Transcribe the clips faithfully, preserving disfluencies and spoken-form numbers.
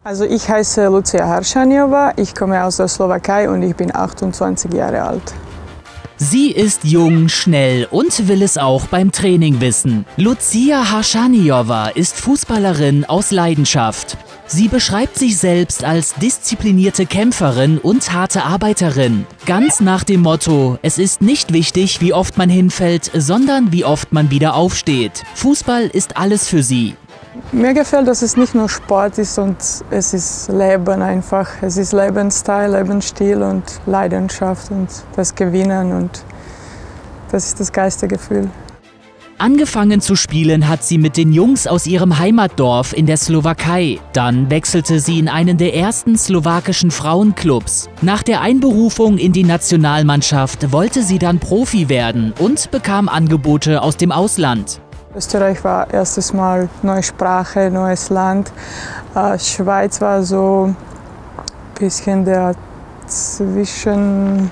Also ich heiße Lucia Haršanjová, ich komme aus der Slowakei und ich bin achtundzwanzig Jahre alt. Sie ist jung, schnell und will es auch beim Training wissen. Lucia Haršanjová ist Fußballerin aus Leidenschaft. Sie beschreibt sich selbst als disziplinierte Kämpferin und harte Arbeiterin. Ganz nach dem Motto, es ist nicht wichtig, wie oft man hinfällt, sondern wie oft man wieder aufsteht. Fußball ist alles für sie. Mir gefällt, dass es nicht nur Sport ist, und es ist Leben einfach. Es ist Lebensstil, Lebensstil und Leidenschaft und das Gewinnen, und das ist das geilste Gefühl. Angefangen zu spielen hat sie mit den Jungs aus ihrem Heimatdorf in der Slowakei. Dann wechselte sie in einen der ersten slowakischen Frauenclubs. Nach der Einberufung in die Nationalmannschaft wollte sie dann Profi werden und bekam Angebote aus dem Ausland. Österreich war erstes Mal neue Sprache, neues Land. Äh, Schweiz war so ein bisschen der Zwischensprung,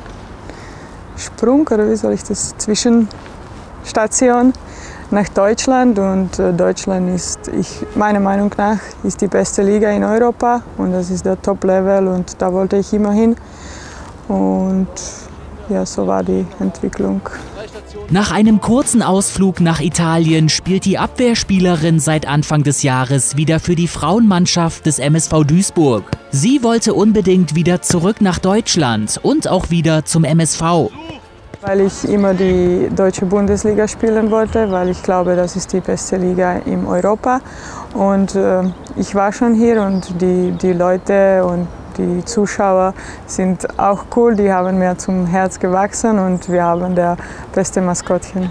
oder wie soll ich das, Zwischenstation nach Deutschland. Und äh, Deutschland ist, ich, meiner Meinung nach, ist die beste Liga in Europa, und das ist der Top-Level, und da wollte ich immer hin. Und ja, so war die Entwicklung. Nach einem kurzen Ausflug nach Italien spielt die Abwehrspielerin seit Anfang des Jahres wieder für die Frauenmannschaft des M S V Duisburg. Sie wollte unbedingt wieder zurück nach Deutschland und auch wieder zum M S V. Weil ich immer die deutsche Bundesliga spielen wollte, weil ich glaube, das ist die beste Liga in Europa. Und äh, ich war schon hier, und die, die Leute und die Zuschauer sind auch cool, die haben mir zum Herz gewachsen, und wir haben das beste Maskottchen.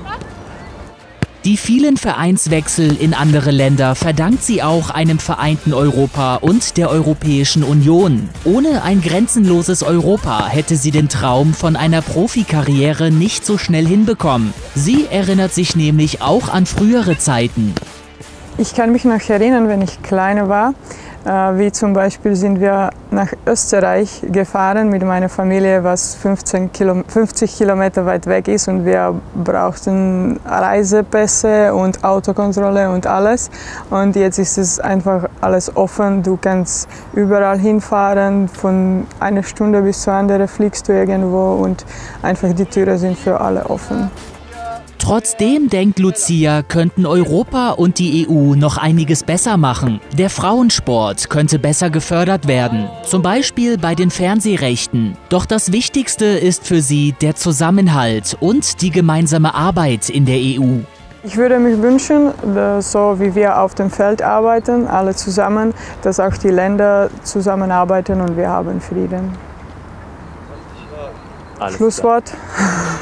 Die vielen Vereinswechsel in andere Länder verdankt sie auch einem vereinten Europa und der Europäischen Union. Ohne ein grenzenloses Europa hätte sie den Traum von einer Profikarriere nicht so schnell hinbekommen. Sie erinnert sich nämlich auch an frühere Zeiten. Ich kann mich noch erinnern, wenn ich kleiner war, äh, wie zum Beispiel sind wir nach Österreich gefahren mit meiner Familie, was fünfzehn Kilo, fünfzig Kilometer weit weg ist, und wir brauchten Reisepässe und Autokontrolle und alles. Und jetzt ist es einfach alles offen, du kannst überall hinfahren, von einer Stunde bis zur anderen fliegst du irgendwo, und einfach die Türen sind für alle offen. Trotzdem denkt Lucia, könnten Europa und die E U noch einiges besser machen. Der Frauensport könnte besser gefördert werden, zum Beispiel bei den Fernsehrechten. Doch das Wichtigste ist für sie der Zusammenhalt und die gemeinsame Arbeit in der E U. Ich würde mich wünschen, dass, so wie wir auf dem Feld arbeiten, alle zusammen, dass auch die Länder zusammenarbeiten und wir haben Frieden. Alles Schlusswort. Klar.